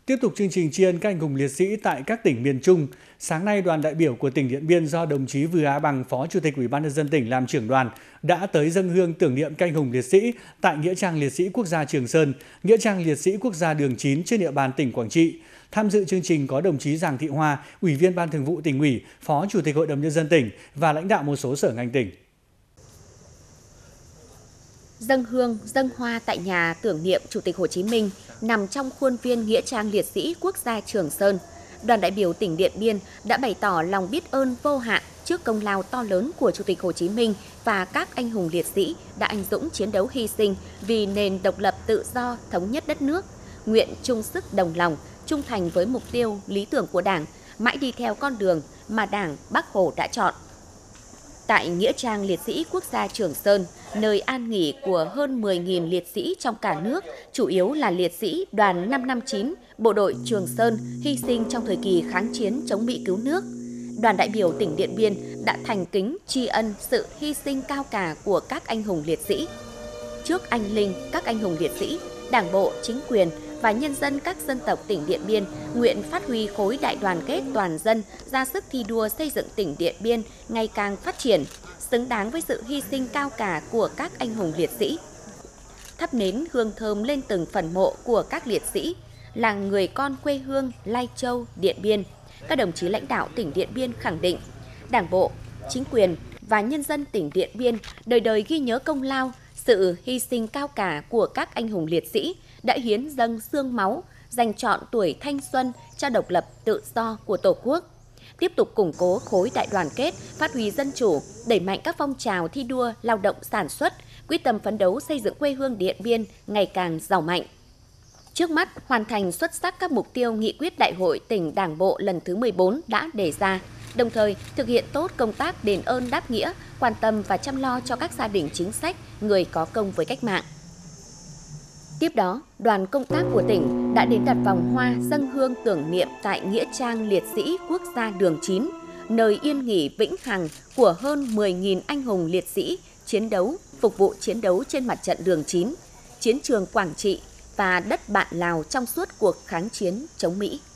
Tiếp tục chương trình tri ân các anh hùng liệt sĩ tại các tỉnh miền Trung, sáng nay đoàn đại biểu của tỉnh Điện Biên do đồng chí Vừa Á Bằng, Phó Chủ tịch Ủy ban nhân dân tỉnh làm trưởng đoàn đã tới dâng hương tưởng niệm các anh hùng liệt sĩ tại nghĩa trang liệt sĩ quốc gia Trường Sơn, nghĩa trang liệt sĩ quốc gia Đường 9 trên địa bàn tỉnh Quảng Trị. Tham dự chương trình có đồng chí Giàng Thị Hoa, Ủy viên Ban Thường vụ Tỉnh ủy, Phó Chủ tịch Hội đồng nhân dân tỉnh và lãnh đạo một số sở ngành tỉnh. Dâng hương, dâng hoa tại nhà tưởng niệm Chủ tịch Hồ Chí Minh nằm trong khuôn viên nghĩa trang liệt sĩ quốc gia Trường Sơn. Đoàn đại biểu tỉnh Điện Biên đã bày tỏ lòng biết ơn vô hạn trước công lao to lớn của Chủ tịch Hồ Chí Minh và các anh hùng liệt sĩ đã anh dũng chiến đấu hy sinh vì nền độc lập tự do thống nhất đất nước, nguyện chung sức đồng lòng, trung thành với mục tiêu, lý tưởng của Đảng, mãi đi theo con đường mà Đảng, Bác Hồ đã chọn. Tại nghĩa trang liệt sĩ quốc gia Trường Sơn, nơi an nghỉ của hơn 10.000 liệt sĩ trong cả nước, chủ yếu là liệt sĩ đoàn 559, bộ đội Trường Sơn hy sinh trong thời kỳ kháng chiến chống Mỹ cứu nước. Đoàn đại biểu tỉnh Điện Biên đã thành kính tri ân sự hy sinh cao cả của các anh hùng liệt sĩ. Trước anh linh các anh hùng liệt sĩ, Đảng bộ, chính quyền và nhân dân các dân tộc tỉnh Điện Biên nguyện phát huy khối đại đoàn kết toàn dân, ra sức thi đua xây dựng tỉnh Điện Biên ngày càng phát triển, xứng đáng với sự hy sinh cao cả của các anh hùng liệt sĩ. Thắp nến hương thơm lên từng phần mộ của các liệt sĩ, là người con quê hương Lai Châu, Điện Biên. Các đồng chí lãnh đạo tỉnh Điện Biên khẳng định, Đảng bộ, chính quyền và nhân dân tỉnh Điện Biên đời đời ghi nhớ công lao, sự hy sinh cao cả của các anh hùng liệt sĩ đã hiến dâng xương máu, dành trọn tuổi thanh xuân cho độc lập tự do của Tổ quốc. Tiếp tục củng cố khối đại đoàn kết, phát huy dân chủ, đẩy mạnh các phong trào thi đua lao động sản xuất, quyết tâm phấn đấu xây dựng quê hương Điện Biên ngày càng giàu mạnh. Trước mắt, hoàn thành xuất sắc các mục tiêu nghị quyết Đại hội tỉnh Đảng bộ lần thứ 14 đã đề ra, đồng thời thực hiện tốt công tác đền ơn đáp nghĩa, quan tâm và chăm lo cho các gia đình chính sách, người có công với cách mạng. Tiếp đó, đoàn công tác của tỉnh đã đến đặt vòng hoa dâng hương tưởng niệm tại nghĩa trang liệt sĩ quốc gia Đường 9, nơi yên nghỉ vĩnh hằng của hơn 10.000 anh hùng liệt sĩ chiến đấu, phục vụ chiến đấu trên mặt trận Đường 9, chiến trường Quảng Trị và đất bạn Lào trong suốt cuộc kháng chiến chống Mỹ.